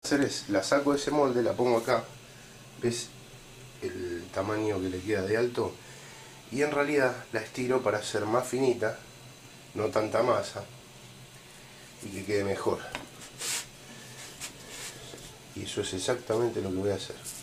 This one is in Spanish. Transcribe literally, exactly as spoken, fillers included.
Hacer es, la saco de ese molde, la pongo acá, ves el tamaño que le queda de alto, y en realidad la estiro para hacer más finita, no tanta masa, y que quede mejor. Y eso es exactamente lo que voy a hacer.